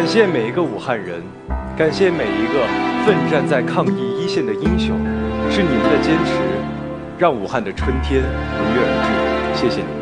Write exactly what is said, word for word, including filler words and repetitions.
谢每一个武汉人，感谢每一个奋战在抗疫一线的英雄，是你们的坚持，让武汉的春天如约而至。谢谢你们。